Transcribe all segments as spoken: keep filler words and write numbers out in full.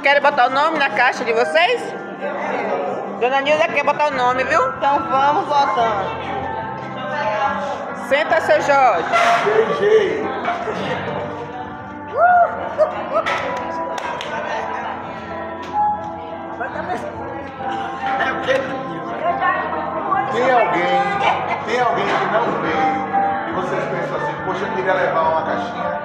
querem botar o nome na caixa de vocês? Dona Nilda quer botar o nome, viu? Então vamos botando. Senta, seu Jorge. G G. Tem alguém, tem alguém que não veio e vocês pensam assim, poxa, eu queria levar uma caixinha?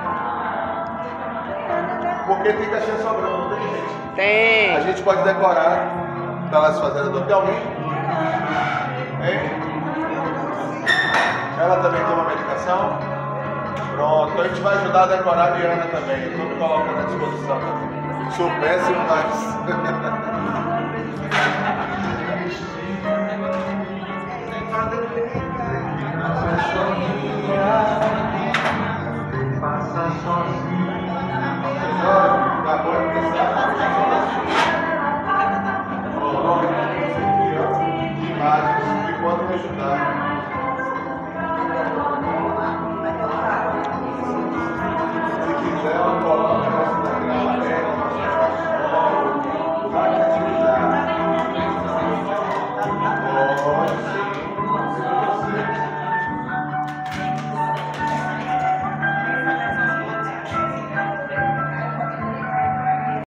Porque tem caixinha sobrando, não tem gente. Tem. A gente pode decorar para elas fazerem. Não tem alguém? Hein? Ela também tem uma medicação? Pronto, a gente vai ajudar a decorar a Diana também. Estou me colocando à disposição também. Sou péssimo, mas...